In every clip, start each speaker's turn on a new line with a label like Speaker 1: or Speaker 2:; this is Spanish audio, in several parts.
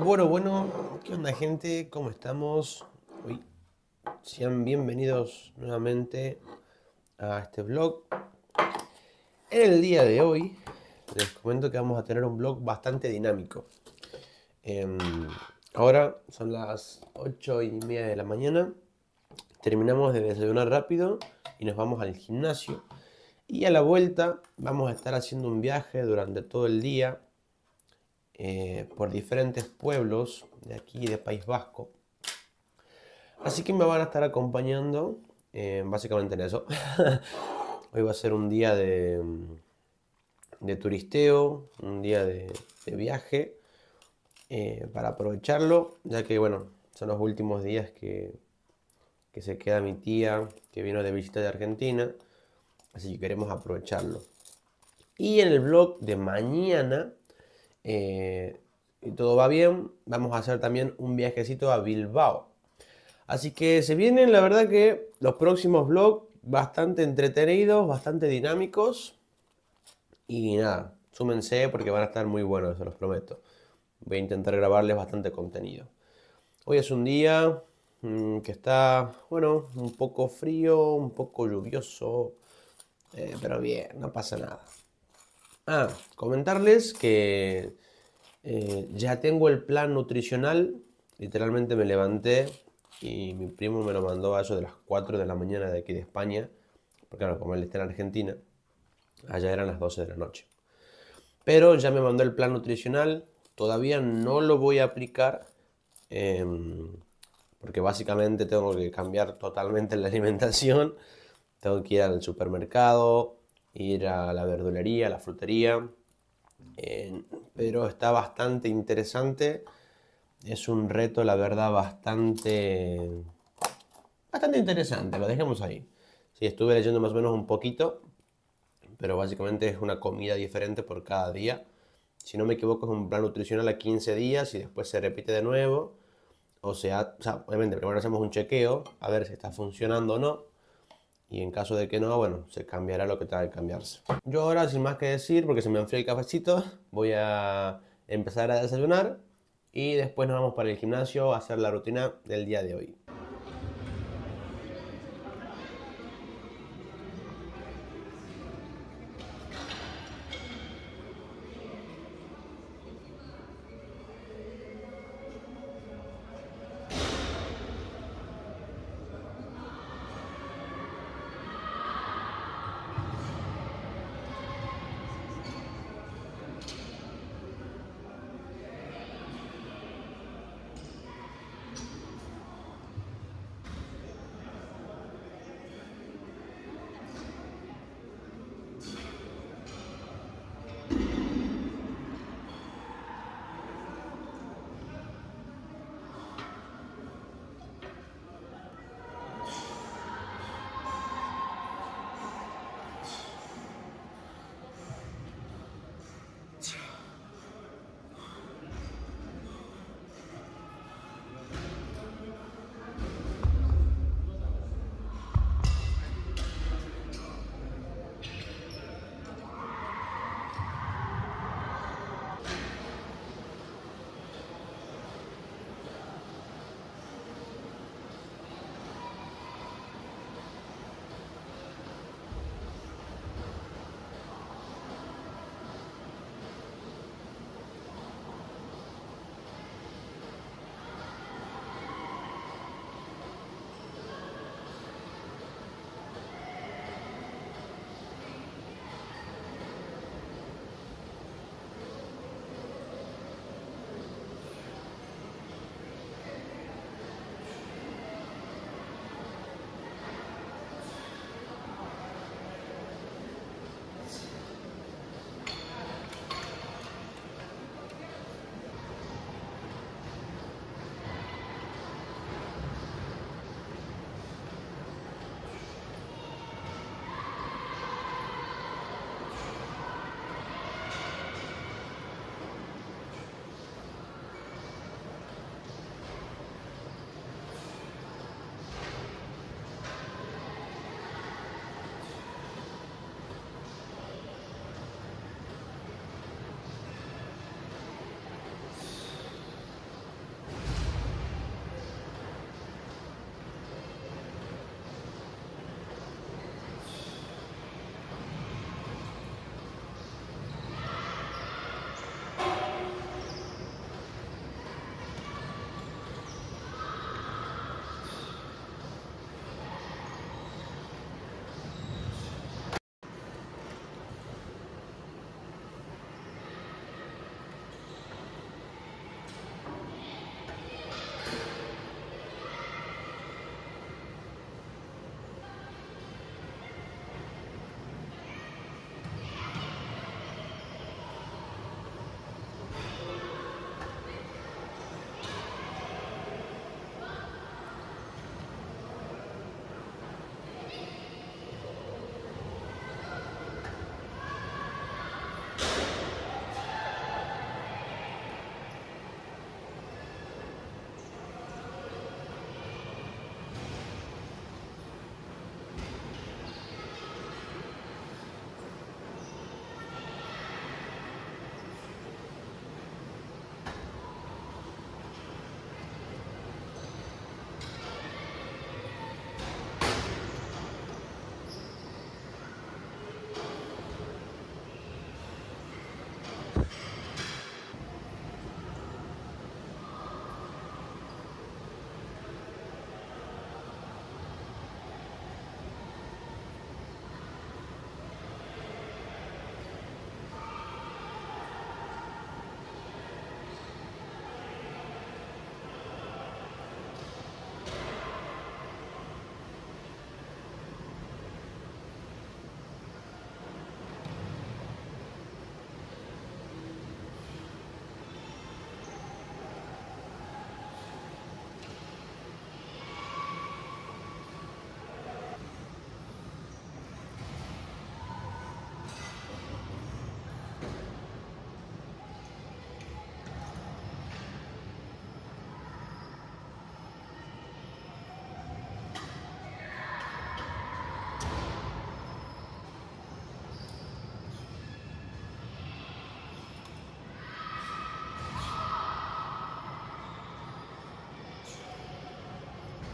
Speaker 1: Bueno, ¿qué onda gente? ¿Cómo estamos? Uy, sean bienvenidos nuevamente a este vlog. En el día de hoy les comento que vamos a tener un vlog bastante dinámico. Em, Ahora son las 8:30 de la mañana. Terminamos de desayunar rápido y nos vamos al gimnasio. Y a la vuelta vamos a estar haciendo un viaje durante todo el día por diferentes pueblos de aquí de País Vasco. Así que me van a estar acompañando básicamente en eso. Hoy va a ser un día de turisteo, un día de viaje para aprovecharlo, ya que bueno, son los últimos días que se queda mi tía que vino de visita de Argentina, así que queremos aprovecharlo. Y en el vlog de mañana, y todo va bien, vamos a hacer también un viajecito a Bilbao. Así que se vienen, la verdad que los próximos vlogs bastante entretenidos, bastante dinámicos. Y nada, súmense porque van a estar muy buenos, se los prometo. Voy a intentar grabarles bastante contenido. Hoy es un día que está, bueno, un poco frío, un poco lluvioso, pero bien, no pasa nada. Comentarles que ya tengo el plan nutricional. Literalmente me levanté y mi primo me lo mandó a eso de las 4 de la mañana de aquí de España. Porque claro, como él está en Argentina, allá eran las 12 de la noche. Pero ya me mandó el plan nutricional. Todavía no lo voy a aplicar. Porque básicamente tengo que cambiar totalmente la alimentación. Tengo que ir al supermercado, ir a la verdulería, a la frutería. Pero está bastante interesante. Es un reto, la verdad, bastante interesante. Lo dejemos ahí. Sí, estuve leyendo más o menos un poquito, pero básicamente es una comida diferente por cada día. Si no me equivoco, es un plan nutricional a 15 días y después se repite de nuevo. O sea, obviamente primero hacemos un chequeo a ver si está funcionando o no. Y en caso de que no, bueno, se cambiará lo que tenga que cambiarse. Yo ahora, sin más que decir, porque se me enfrió el cafecito, voy a empezar a desayunar y después nos vamos para el gimnasio a hacer la rutina del día de hoy.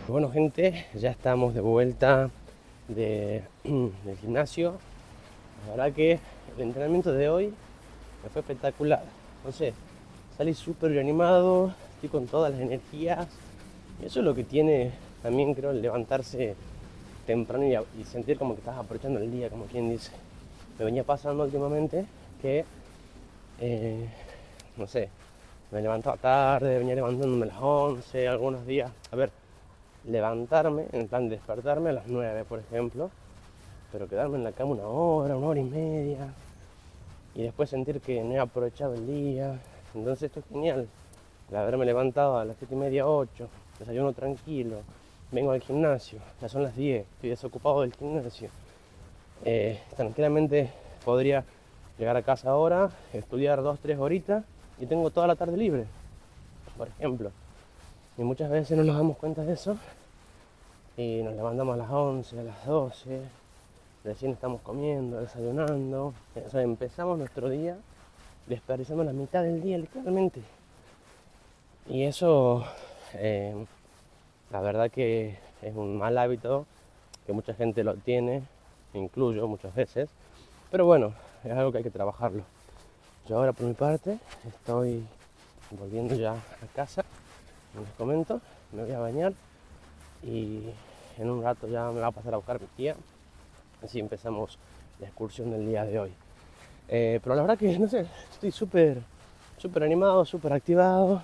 Speaker 1: Bueno, gente, ya estamos de vuelta del gimnasio. La verdad que el entrenamiento de hoy me fue espectacular. No sé, salí súper animado, estoy con todas las energías. Y eso es lo que tiene también, creo, el levantarse temprano y sentir como que estás aprovechando el día, como quien dice. Me venía pasando últimamente que, no sé, me levantaba tarde, venía levantándome a las 11, algunos días. A ver, levantarme, en plan despertarme a las 9, por ejemplo, pero quedarme en la cama una hora y media, y después sentir que no he aprovechado el día. Entonces esto es genial, el haberme levantado a las 7:30, 8, desayuno tranquilo, vengo al gimnasio, ya son las 10, estoy desocupado del gimnasio. Tranquilamente podría llegar a casa ahora, estudiar 2, 3 horitas y tengo toda la tarde libre, por ejemplo. Y muchas veces no nos damos cuenta de eso y nos levantamos a las 11, a las 12, recién estamos comiendo, desayunando. O sea, empezamos nuestro día desperdiciando la mitad del día literalmente. Y eso, la verdad que es un mal hábito que mucha gente lo tiene, me incluyo muchas veces. Pero bueno, es algo que hay que trabajarlo. Yo ahora por mi parte estoy volviendo ya a casa, como les comento, me voy a bañar y en un rato ya me va a pasar a buscar mi tía. Así empezamos la excursión del día de hoy. Pero la verdad que, no sé, estoy súper animado, súper activado.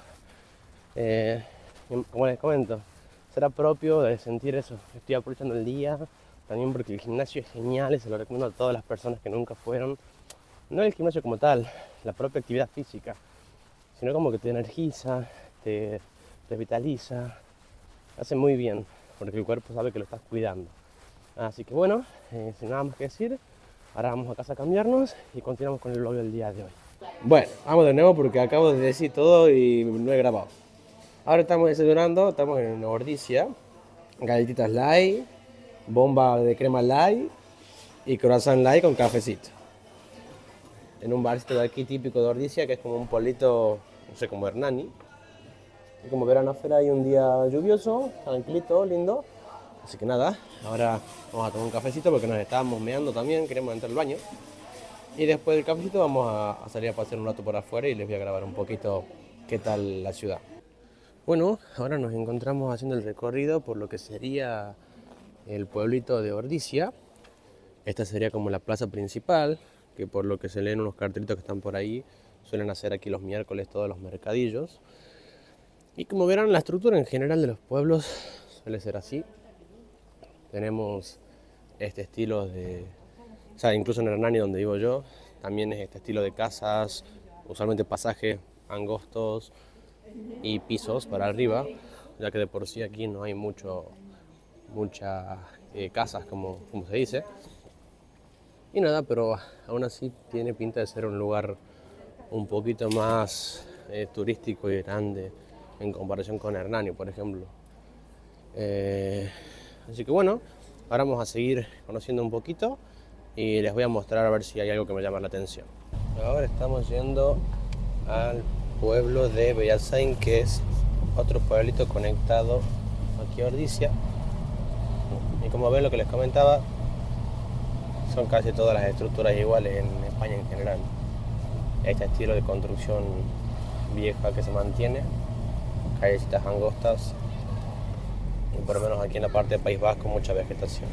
Speaker 1: Como les comento, será propio de sentir eso. Estoy aprovechando el día, también porque el gimnasio es genial y se lo recomiendo a todas las personas que nunca fueron. No el gimnasio como tal, la propia actividad física, sino como que te energiza, te revitaliza, hace muy bien, porque el cuerpo sabe que lo estás cuidando. Así que bueno, sin nada más que decir, ahora vamos a casa a cambiarnos y continuamos con el vlog del día de hoy. Bueno, vamos de nuevo porque acabo de decir todo y no he grabado. Ahora estamos desayunando, estamos en Ordicia, galletitas light, bomba de crema light y croissant light con cafecito. En un barcito de aquí típico de Ordicia, que es como un pueblito, no sé, como Hernani. Y como verán afuera hay un día lluvioso, tranquilito, lindo. Así que nada, ahora vamos a tomar un cafecito porque nos estábamos meando también, queremos entrar al baño. Y después del cafecito vamos a salir a pasear un rato por afuera y les voy a grabar un poquito qué tal la ciudad. Bueno, ahora nos encontramos haciendo el recorrido por lo que sería el pueblito de Ordicia. Esta sería como la plaza principal, que por lo que se leen unos cartelitos que están por ahí, suelen hacer aquí los miércoles todos los mercadillos. Y como verán, la estructura en general de los pueblos suele ser así. Tenemos este estilo de... O sea, incluso en Hernani, donde vivo yo, también es este estilo de casas, usualmente pasajes angostos y pisos para arriba, ya que de por sí aquí no hay muchas casas, como se dice. Y nada, pero aún así tiene pinta de ser un lugar un poquito más turístico y grande en comparación con Hernani, por ejemplo. Así que bueno, ahora vamos a seguir conociendo un poquito y les voy a mostrar a ver si hay algo que me llama la atención. Ahora estamos yendo al pueblo de Bellasain, que es otro pueblito conectado aquí a Ordicia. Y como ven, lo que les comentaba, son casi todas las estructuras iguales en España en general. Este estilo de construcción vieja que se mantiene, callecitas angostas y por lo menos aquí en la parte del País Vasco mucha vegetación.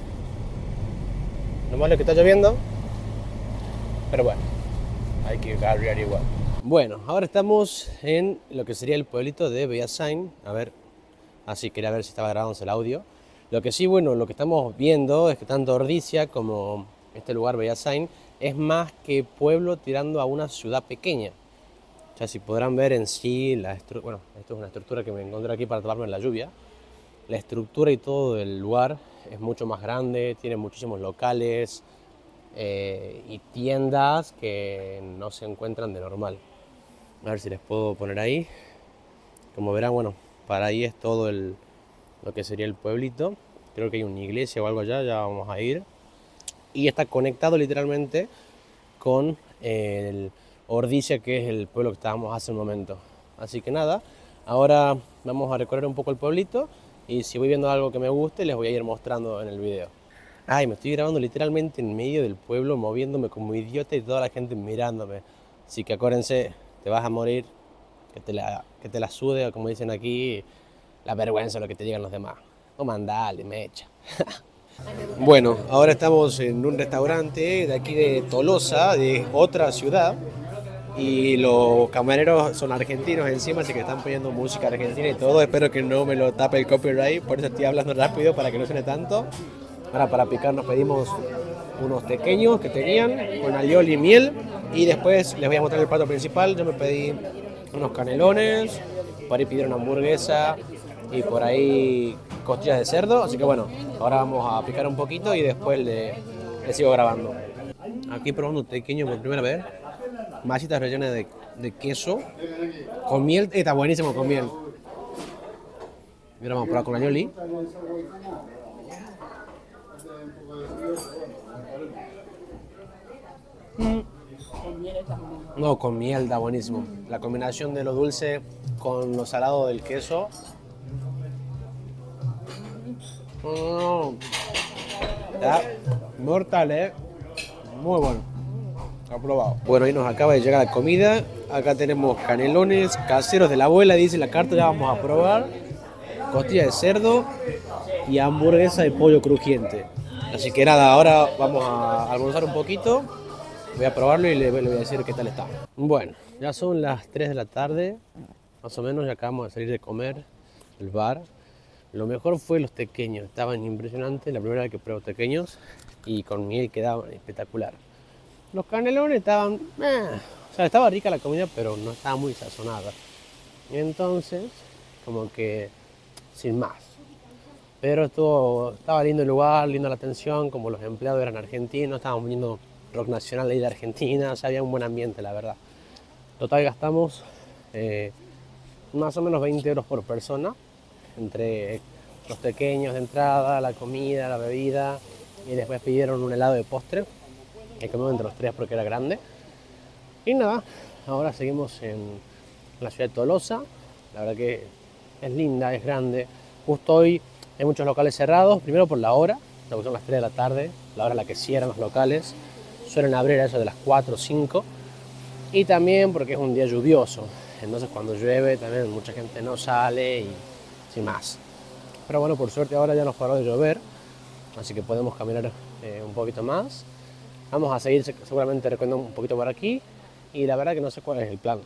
Speaker 1: Lo malo es que está lloviendo, pero bueno, hay que cargar igual. Bueno, ahora estamos en lo que sería el pueblito de Bellasain. A ver, así quería ver si estaba grabándose el audio. Lo que sí, bueno, lo que estamos viendo es que tanto Ordicia como este lugar Bellasain es más que pueblo tirando a una ciudad pequeña. O sea, si podrán ver en sí, bueno, esto es una estructura que me encontré aquí para taparme en la lluvia. La estructura y todo del lugar es mucho más grande, tiene muchísimos locales y tiendas que no se encuentran de normal. A ver si les puedo poner ahí. Como verán, bueno, para ahí es todo lo que sería el pueblito. Creo que hay una iglesia o algo allá, ya vamos a ir. Y está conectado literalmente con el Ordicia, que es el pueblo que estábamos hace un momento. Así que nada, ahora vamos a recorrer un poco el pueblito y si voy viendo algo que me guste les voy a ir mostrando en el video. Ay, me estoy grabando literalmente en medio del pueblo, moviéndome como idiota y toda la gente mirándome. Así que acuérdense, te vas a morir, que te la sude, o como dicen aquí, la vergüenza de lo que te digan los demás. No mandale, me echa. Bueno, ahora estamos en un restaurante de aquí de Tolosa, de otra ciudad. Y los camareros son argentinos encima, así que están poniendo música argentina y todo. Espero que no me lo tape el copyright, por eso estoy hablando rápido para que no suene tanto. Ahora para picar nos pedimos unos tequeños que tenían con alioli y miel. Y después les voy a mostrar el plato principal. Yo me pedí unos canelones, por ahí pidieron una hamburguesa y por ahí costillas de cerdo. Así que bueno, ahora vamos a picar un poquito y después le sigo grabando. Aquí probando un tequeño por primera vez. Masitas rellenas de queso con miel. Está buenísimo con miel. Y ahora vamos a probar con alioli. No, con miel está buenísimo. La combinación de lo dulce con lo salado del queso. Está mortal, muy bueno. Aprobado. Bueno, ahí nos acaba de llegar la comida. Acá tenemos canelones caseros de la abuela, dice la carta, ya vamos a probar. Costilla de cerdo y hamburguesa de pollo crujiente. Así que nada, ahora vamos a almorzar un poquito. Voy a probarlo y le voy a decir qué tal está. Bueno, ya son las 3 de la tarde, más o menos, ya acabamos de salir de comer el bar. Lo mejor fue los tequeños, estaban impresionantes, la primera vez que pruebo tequeños y con miel quedaban espectacular. Los canelones estaban, o sea, estaba rica la comida, pero no estaba muy sazonada. Entonces, como que sin más. Pero estaba lindo el lugar, linda la atención, como los empleados eran argentinos, estaban viniendo rock nacional ahí de Argentina, o sea, había un buen ambiente, la verdad. Total gastamos más o menos 20 euros por persona, entre los pequeños de entrada, la comida, la bebida, y después pidieron un helado de postre, que comimos entre los tres porque era grande. Y nada, ahora seguimos en la ciudad de Tolosa, la verdad que es linda, es grande. Justo hoy hay muchos locales cerrados, primero por la hora, lo que son las 3 de la tarde, la hora en la que cierran los locales. Suelen abrir a eso de las 4 o 5. Y también porque es un día lluvioso. Entonces cuando llueve también mucha gente no sale y sin más. Pero bueno, por suerte ahora ya nos paró de llover. Así que podemos caminar un poquito más. Vamos a seguir seguramente recorriendo un poquito por aquí. Y la verdad que no sé cuál es el plan.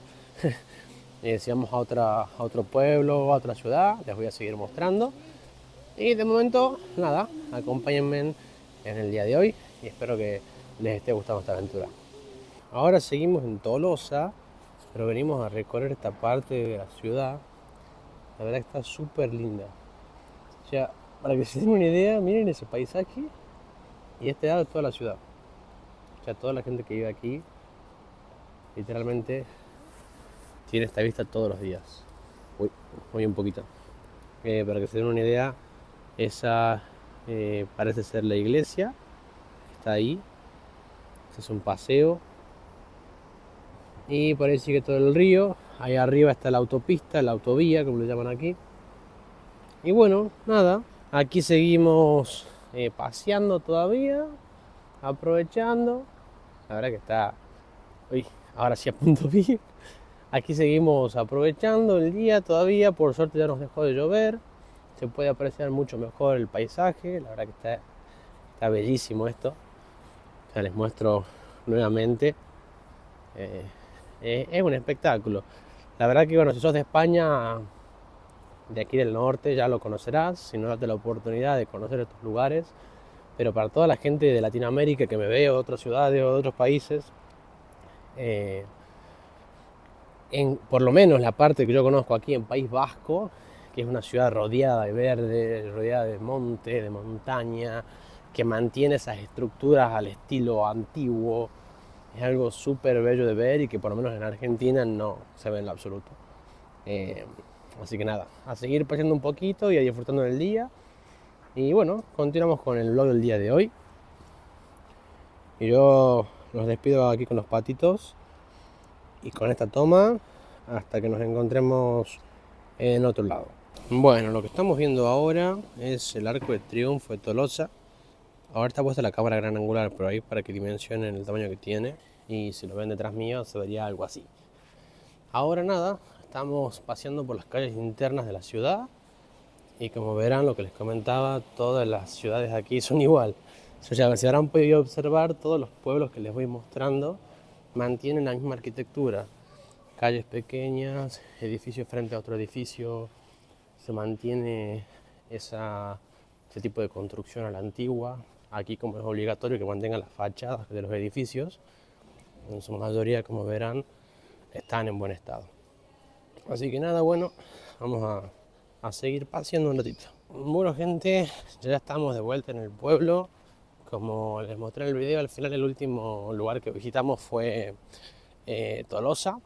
Speaker 1: Si vamos a otro pueblo, a otra ciudad, les voy a seguir mostrando. Y de momento, nada, acompáñenme en el día de hoy. Y espero que les esté gustando esta aventura. Ahora seguimos en Tolosa, pero venimos a recorrer esta parte de la ciudad. La verdad que está súper linda. O sea, para que se den una idea, miren ese paisaje y este lado de toda la ciudad. O sea, toda la gente que vive aquí, literalmente, tiene esta vista todos los días. Uy, voy un poquito. Para que se den una idea, esa parece ser la iglesia. Está ahí. Este es un paseo. Y por ahí sigue todo el río. Ahí arriba está la autopista, la autovía, como le llaman aquí. Y bueno, nada. Aquí seguimos paseando todavía. Aprovechando. La verdad que está... Uy, ahora sí apunto bien. Aquí seguimos aprovechando el día todavía. Por suerte ya nos dejó de llover. Se puede apreciar mucho mejor el paisaje. La verdad que está bellísimo esto. Ya les muestro nuevamente. Es un espectáculo. La verdad que bueno, si sos de España, de aquí del norte, ya lo conocerás. Si no, date la oportunidad de conocer estos lugares. Pero para toda la gente de Latinoamérica que me ve, o de otras ciudades o de otros países, por lo menos la parte que yo conozco aquí en País Vasco, que es una ciudad rodeada de verde, rodeada de monte, de montaña, que mantiene esas estructuras al estilo antiguo. Es algo súper bello de ver y que por lo menos en Argentina no se ve en lo absoluto. Así que nada, a seguir paseando un poquito y a disfrutando del día. Y bueno, continuamos con el vlog del día de hoy. Y yo los despido aquí con los patitos y con esta toma hasta que nos encontremos en otro lado. Bueno, lo que estamos viendo ahora es el Arco de Triunfo de Tolosa. Ahora está puesta la cámara gran angular por ahí para que dimensionen el tamaño que tiene. Y si lo ven detrás mío se vería algo así. Ahora nada, estamos paseando por las calles internas de la ciudad. Y como verán, lo que les comentaba, todas las ciudades de aquí son igual. Ya se habrán podido observar, todos los pueblos que les voy mostrando mantienen la misma arquitectura. Calles pequeñas, edificio frente a otro edificio, se mantiene ese tipo de construcción a la antigua. Aquí, como es obligatorio que mantengan las fachadas de los edificios, en su mayoría, como verán, están en buen estado. Así que nada, bueno, vamos a seguir paseando un ratito. Bueno, gente, ya estamos de vuelta en el pueblo. Como les mostré en el video, al final el último lugar que visitamos fue Tolosa.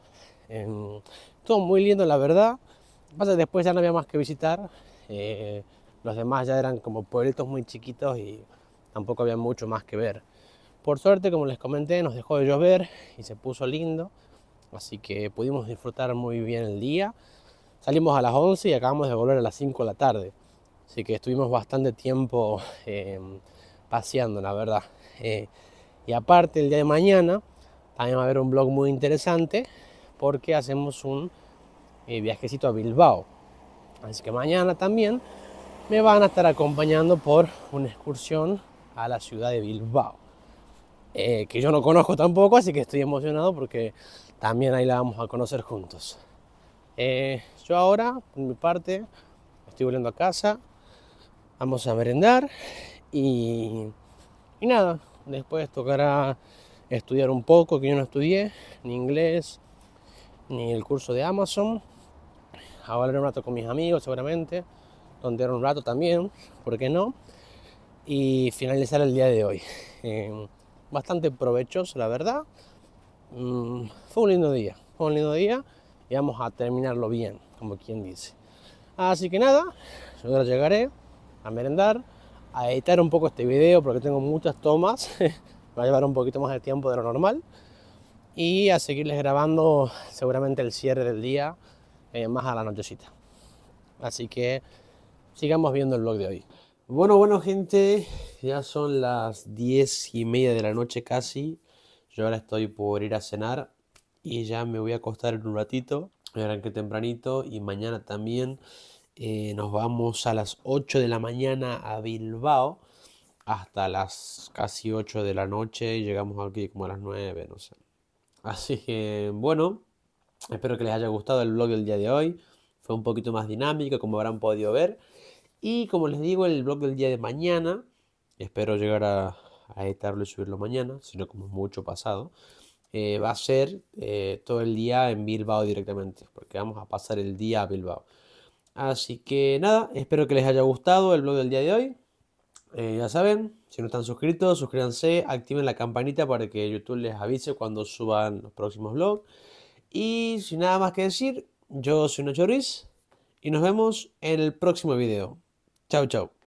Speaker 1: Todo muy lindo, la verdad. Pasa que después ya no había más que visitar. Los demás ya eran como pueblitos muy chiquitos y tampoco había mucho más que ver. Por suerte, como les comenté, nos dejó de llover y se puso lindo. Así que pudimos disfrutar muy bien el día. Salimos a las 11 y acabamos de volver a las 5 de la tarde. Así que estuvimos bastante tiempo paseando, la verdad. Y aparte, el día de mañana también va a haber un vlog muy interesante porque hacemos un viajecito a Bilbao. Así que mañana también me van a estar acompañando por una excursión a la ciudad de Bilbao. Que yo no conozco tampoco, así que estoy emocionado porque también ahí la vamos a conocer juntos. Yo ahora, por mi parte, estoy volviendo a casa. Vamos a merendar y nada, después tocará estudiar un poco, que yo no estudié, ni inglés, ni el curso de Amazon. A hablar un rato con mis amigos seguramente, tontear un rato también, ¿por qué no? Y finalizar el día de hoy. Bastante provechoso, la verdad. Fue un lindo día y vamos a terminarlo bien, como quien dice. Así que nada, yo ahora llegaré a merendar, a editar un poco este video porque tengo muchas tomas, me va a llevar un poquito más de tiempo de lo normal, y a seguirles grabando seguramente el cierre del día más a la nochecita. Así que sigamos viendo el vlog de hoy. Bueno, gente, ya son las 10:30 de la noche casi. Yo ahora estoy por ir a cenar y ya me voy a acostar en un ratito. Me arranqué tempranito y mañana también nos vamos a las 8 de la mañana a Bilbao hasta las casi 8 de la noche y llegamos aquí como a las 9, no sé. Así que bueno, espero que les haya gustado el vlog del día de hoy. Fue un poquito más dinámico, como habrán podido ver. Y como les digo, el vlog del día de mañana, espero llegar a editarlo y subirlo mañana, sino como mucho pasado, va a ser todo el día en Bilbao directamente, porque vamos a pasar el día a Bilbao. Así que nada, espero que les haya gustado el vlog del día de hoy. Ya saben, si no están suscritos, suscríbanse, activen la campanita para que YouTube les avise cuando suban los próximos vlogs. Y sin nada más que decir, yo soy Nacho Ruiz y nos vemos en el próximo video. Chao, chao.